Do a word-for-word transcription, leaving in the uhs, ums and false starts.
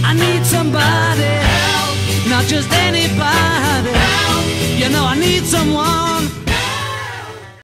I need somebody help, not just anybody help. You know I need someone